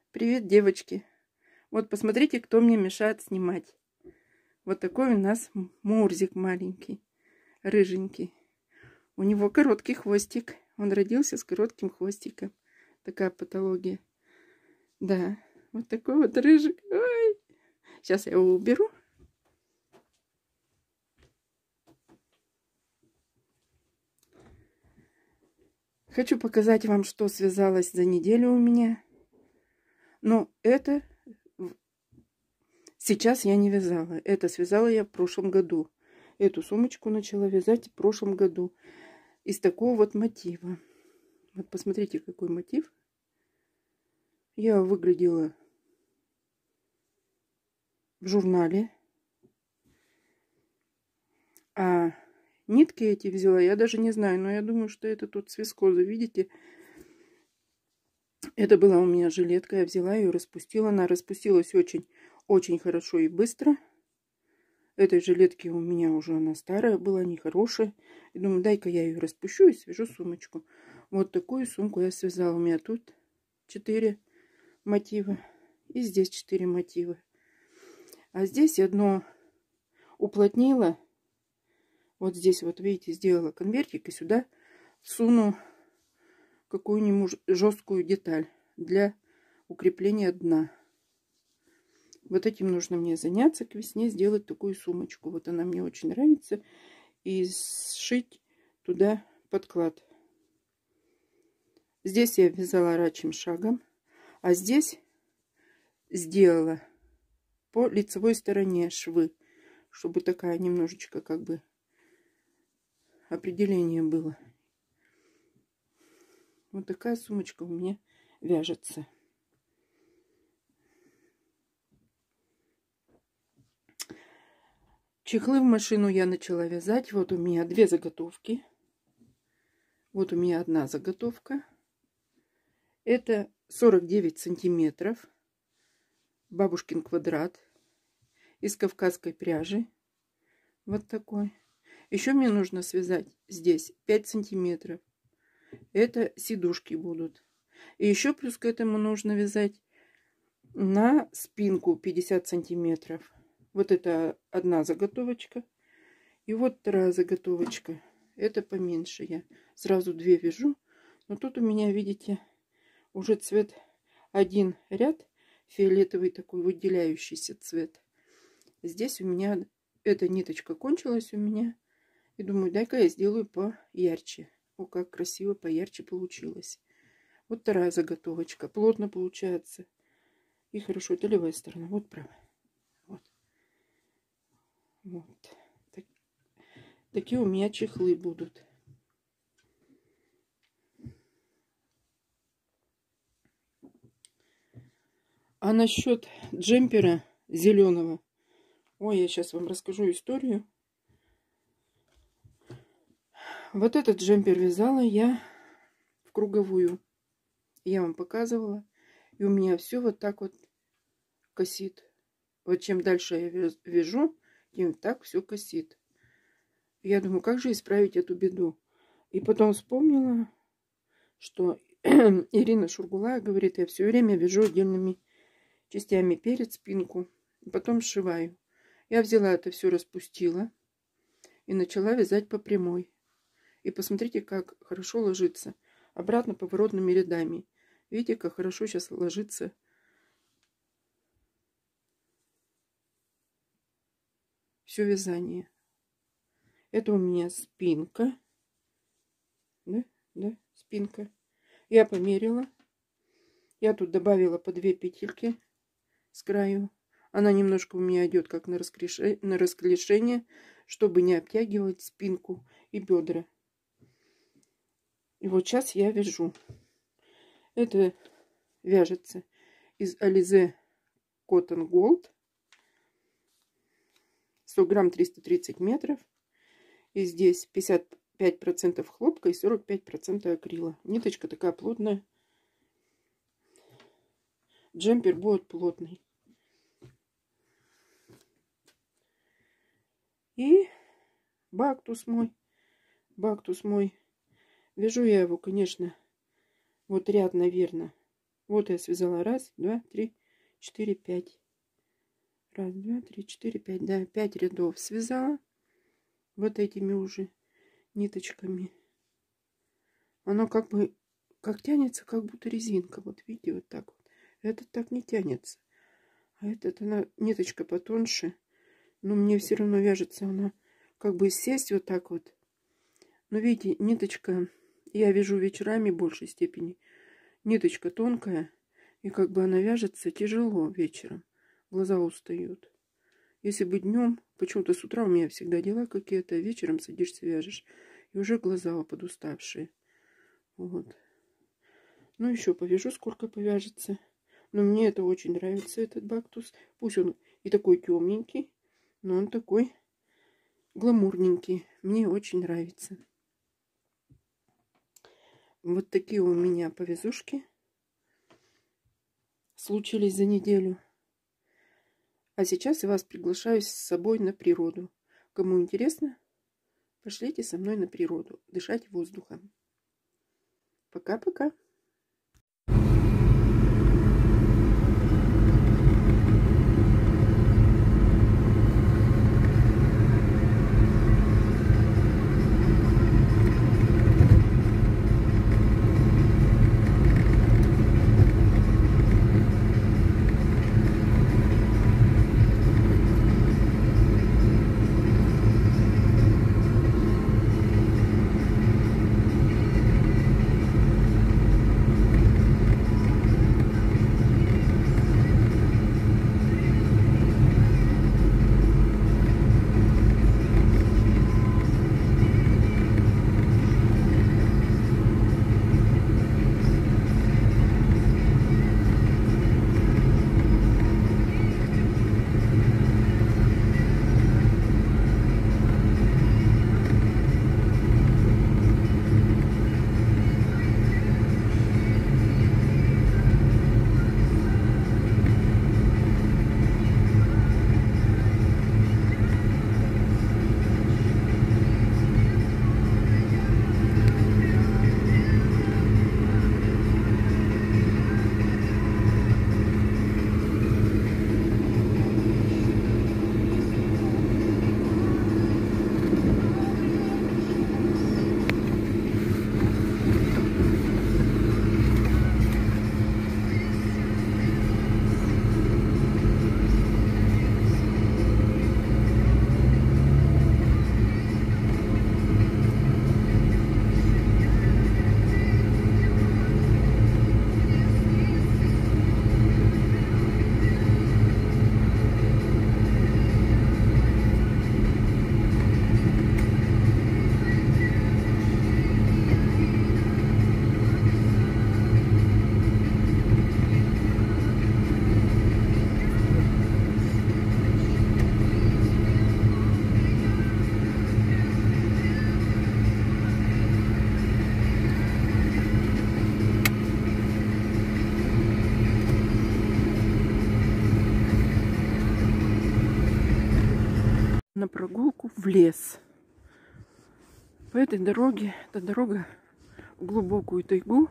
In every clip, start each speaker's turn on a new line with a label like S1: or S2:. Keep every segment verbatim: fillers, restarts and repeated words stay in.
S1: Привет, девочки. Вот посмотрите, кто мне мешает снимать. Вот такой у нас Мурзик маленький, рыженький. У него короткий хвостик. Он родился с коротким хвостиком. Такая патология. Да, вот такой вот рыжик. Ой. Сейчас я его уберу. Хочу показать вам, что связалось за неделю у меня. Но это сейчас я не вязала. Это связала я в прошлом году. Эту сумочку начала вязать в прошлом году. Из такого вот мотива. Вот посмотрите, какой мотив. Я выглядела в журнале. А нитки эти взяла, я даже не знаю. Но я думаю, что это тут с вискозы. Видите? Это была у меня жилетка. Я взяла ее, распустила. Она распустилась очень, очень хорошо и быстро. Этой жилетки у меня уже она старая была, нехорошая. И думаю, дай-ка я ее распущу и свяжу сумочку. Вот такую сумку я связала. У меня тут четыре мотива. И здесь четыре мотива. А здесь одно уплотнила. Вот здесь вот, видите, сделала конвертик. И сюда суну какую-нибудь жесткую деталь для укрепления дна. Вот этим нужно мне заняться к весне, сделать такую сумочку. Вот она мне очень нравится. И сшить туда подклад. Здесь я вязала рачьим шагом. А здесь сделала по лицевой стороне швы. Чтобы такая немножечко как бы определение было. Вот такая сумочка у меня вяжется. Чехлы в машину я начала вязать. Вот у меня две заготовки. Вот у меня одна заготовка. Это сорок девять сантиметров. Бабушкин квадрат. Из кавказской пряжи. Вот такой. Еще мне нужно связать здесь пять сантиметров. Это сидушки будут. И еще плюс к этому нужно вязать на спинку пятьдесят сантиметров. Вот это одна заготовочка. И вот вторая заготовочка. Это поменьше. Я сразу две вяжу. Но тут у меня, видите, уже цвет один ряд. Фиолетовый такой выделяющийся цвет. Здесь у меня эта ниточка кончилась у меня. И думаю, дай-ка я сделаю поярче. О, как красиво поярче получилось. Вот вторая заготовочка. Плотно получается. И хорошо. Это левая сторона. Вот правая. Вот. Вот. Так, такие у меня чехлы будут. А насчет джемпера зеленого. Ой, я сейчас вам расскажу историю. Вот этот джемпер вязала я в круговую. Я вам показывала. И у меня все вот так вот косит. Вот чем дальше я вяжу, тем так все косит. Я думаю, как же исправить эту беду? И потом вспомнила, что Ирина Шургулая говорит, я все время вяжу отдельными частями перед спинку. И потом сшиваю. Я взяла это все, распустила. И начала вязать по прямой. И посмотрите, как хорошо ложится. Обратно поворотными рядами. Видите, как хорошо сейчас ложится. Все вязание. Это у меня спинка. Да, да, спинка. Я померила. Я тут добавила по две петельки с краю. Она немножко у меня идет как на расклешение, на расклешение, чтобы не обтягивать спинку и бедра. И вот сейчас я вяжу. Это вяжется из Alize Cotton Gold. сто грамм, триста тридцать метров. И здесь пятьдесят пять процентов хлопка и сорок пять процентов акрила. Ниточка такая плотная. Джемпер будет плотный. И бактус мой. Бактус мой. Вяжу я его, конечно, вот ряд, наверное, Вот я связала раз, два, три, четыре, пять. Раз, два, три, четыре, пять. Да, пять рядов связала. Вот этими уже ниточками. Оно как бы, как тянется, как будто резинка. Вот видите, вот так вот. Этот так не тянется. А этот, она, ниточка потоньше. Но мне все равно вяжется она, как бы сесть вот так вот. Но видите, ниточка, я вяжу вечерами в большей степени. Ниточка тонкая, и как бы она вяжется тяжело вечером. Глаза устают. Если бы днем, почему-то с утра у меня всегда дела какие-то, вечером садишься, вяжешь, и уже глаза подуставшие. Вот. Ну, еще повяжу, сколько повяжется. Но мне это очень нравится, этот бактус. Пусть он и такой темненький, но он такой гламурненький. Мне очень нравится. Вот такие у меня повязушки случились за неделю. А сейчас я вас приглашаю с собой на природу. Кому интересно, пошлите со мной на природу, дышать воздухом. Пока-пока. На прогулку в лес. По этой дороге, это дорога в глубокую тайгу.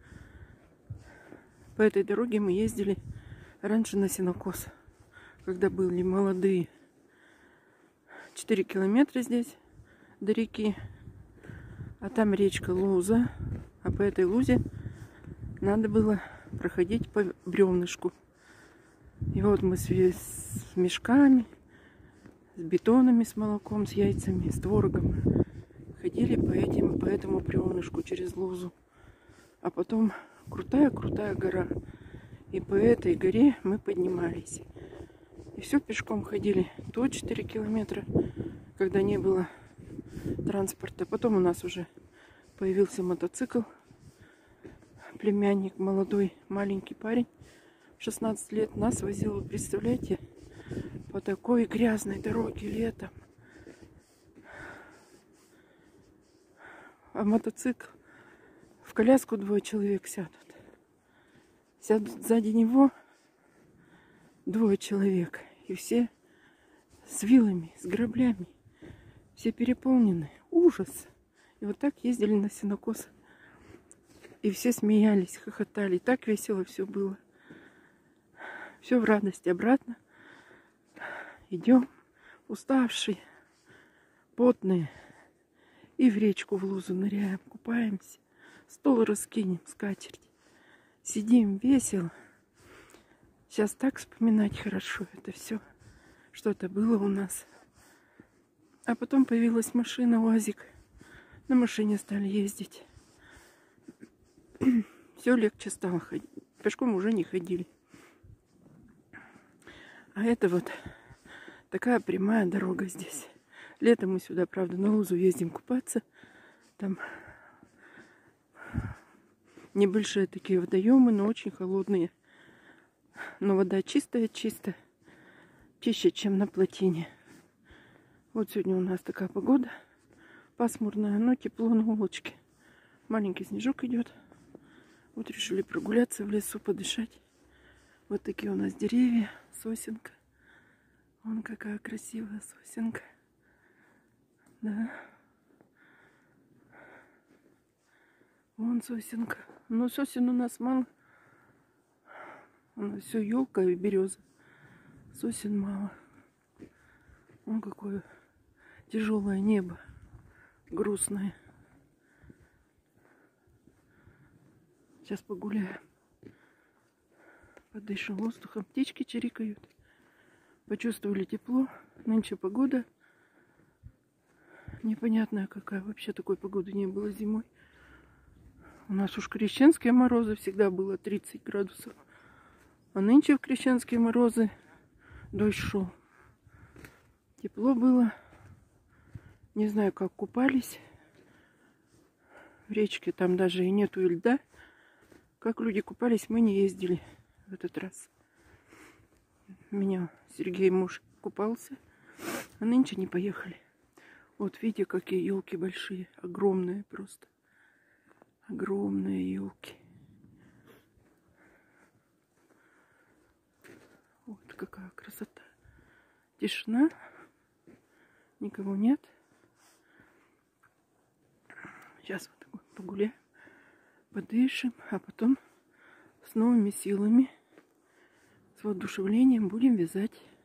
S1: По этой дороге мы ездили раньше на сенокос, когда были молодые. четыре километра здесь до реки, а там речка Луза, а по этой лузе надо было проходить по бревнышку. И вот мы с мешками, с бетонами, с молоком, с яйцами, с творогом ходили по, этим, по этому бревнышку через лузу. А потом крутая-крутая гора. И по этой горе мы поднимались. И все пешком ходили. То четыре километра, когда не было транспорта. Потом у нас уже появился мотоцикл. Племянник, молодой, маленький парень, шестнадцать лет, нас возил, представляете, по такой грязной дороге летом. А мотоцикл, в коляску двое человек сядут. Сядут сзади него двое человек. И все с вилами, с граблями. Все переполнены. Ужас. И вот так ездили на сенокос. И все смеялись, хохотали. Так весело все было. Все в радости. Обратно идем, уставшие, потные. И в речку в лузу ныряем, купаемся. Стол раскинем, скатерть. Сидим весело. Сейчас так вспоминать хорошо это все, что это было у нас. А потом появилась машина, УАЗик. На машине стали ездить. Все легче стало ходить. Пешком уже не ходили. А это вот такая прямая дорога здесь. Летом мы сюда, правда, на лузу ездим купаться. Там небольшие такие водоемы, но очень холодные. Но вода чистая-чистая. Чище, чем на плотине. Вот сегодня у нас такая погода. Пасмурная, но тепло на улочке. Маленький снежок идет. Вот решили прогуляться в лесу, подышать. Вот такие у нас деревья. Сосенка. Вон какая красивая сосенка. Да. Вон сосенка. Но сосен у нас мало. У нас все елка и береза. Сосен мало. Вон какое тяжелое небо. Грустное. Сейчас погуляем. Подышим воздухом. Птички чирикают. Почувствовали тепло. Нынче погода непонятная какая. Вообще такой погоды не было зимой. У нас уж крещенские морозы всегда было тридцать градусов. А нынче в крещенские морозы дождь шел. Тепло было. Не знаю, как купались. В речке там даже и нету льда. Как люди купались, мы не ездили в этот раз. У меня Сергей муж купался, а нынче не поехали. Вот видите, какие елки большие, огромные просто. Огромные елки. Вот какая красота. Тишина. Никого нет. Сейчас вот погуляем, подышим, а потом с новыми силами, с воодушевлением будем вязать.